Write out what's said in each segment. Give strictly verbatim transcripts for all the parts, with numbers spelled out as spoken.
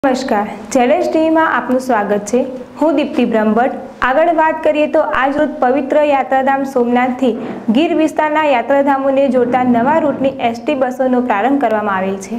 નમસ્કાર, જેડેશ ટીવીમાં આપનું સ્વાગત છે। હું દીપ્તિ બ્રહ્મભટ્ટ। આગળ વાત કરીએ તો આજ રોજ પવિત્ર યાત્રાધામ સોમનાથથી ગીર વિસ્તારના યાત્રાધામોને જોડતા નવા રૂટની એસટી બસોનો પ્રારંભ કરવામાં આવેલ છે।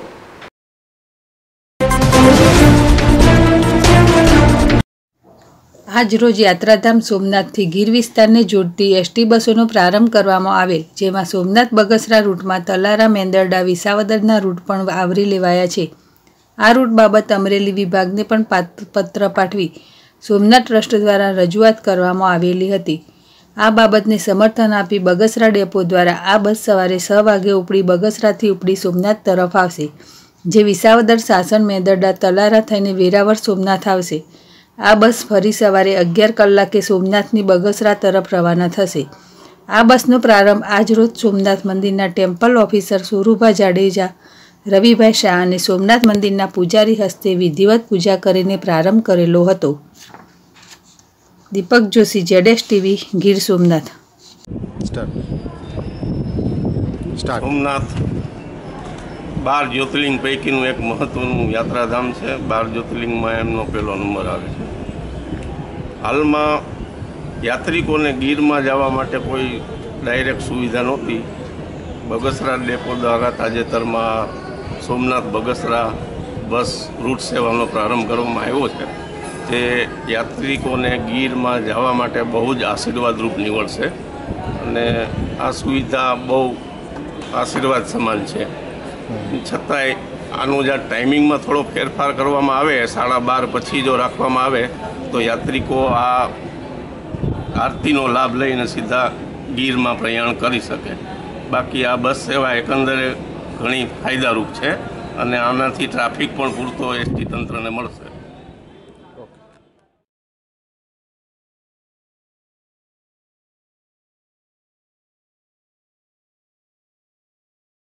આજ રોજ યાત્રાધામ સોમનાથથી ગીર વિસ્તારને જોડતી એસટી બસોનો પ્રારંભ કરવામાં આવેલ, જેમાં સોમનાથ બગસરા રૂટમાં તલારા, મેંદરડા, વિસાવદરના રૂટ પણ આવરી લેવાયા છે। આ રૂટ બાબત અમરેલી વિભાગને પણ પત્ર પાઠવી સોમનાથ ટ્રસ્ટ દ્વારા રજૂઆત કરવામાં આવેલી હતી। આ બાબતને સમર્થન આપી બગસરા ડેપો દ્વારા આ બસ સવારે છ વાગે ઉપડી બગસરાથી ઉપડી સોમનાથ તરફ આવશે, જે વિસાવદર, સાસણ, મેંદરડા, તલારા થઈને વેરાવળ સોમનાથ આવશે। આ બસ ફરી સવારે અગિયાર કલાકે સોમનાથની બગસરા તરફ રવાના થશે। આ બસનો પ્રારંભ આજરોજ સોમનાથ મંદિરના ટેમ્પલ ઓફિસર સુરુભા જાડેજા, રવિભાઈ શાહ અને સોમનાથ મંદિરના પૂજારી હસ્તે વિધિવત પૂજા કરીને પ્રારંભ કરેલો હતો। દીપક જોશી, જેડેશ ટીવી, ગીર સોમનાથ। સોમનાથ બાર જ્યોતિર્લિંગ પૈકીનું એક મહત્વનું યાત્રાધામ છે। બાર જ્યોતિર્લિંગમાં એમનો પહેલો નંબર આવે છે। હાલમાં યાત્રિકોને ગીરમાં જવા માટે કોઈ ડાયરેક્ટ સુવિધા નહોતી। બગસરા ડેપો દ્વારા તાજેતરમાં સોમનાથ બગસરા બસ રૂટ સેવાનો પ્રારંભ કરવામાં આવ્યો છે, તે યાત્રિકોને ગીરમાં જવા માટે બહુ જ આશીર્વાદરૂપ નીવડશે અને આ સુવિધા બહુ આશીર્વાદ સમાન છે। છતાંય આનું જે ટાઈમિંગમાં થોડો ફેરફાર કરવામાં આવે, સાડા બાર પછી જો રાખવામાં આવે તો યાત્રિકો આ આરતીનો લાભ લઈને સીધા ગીરમાં પ્રયાણ કરી શકે। બાકી આ બસ સેવા એકંદરે ઘણી ફાયદારૂપ છે અને આનાથી ટ્રાફિક પણ પૂરતો એસટી તંત્રને મળશે।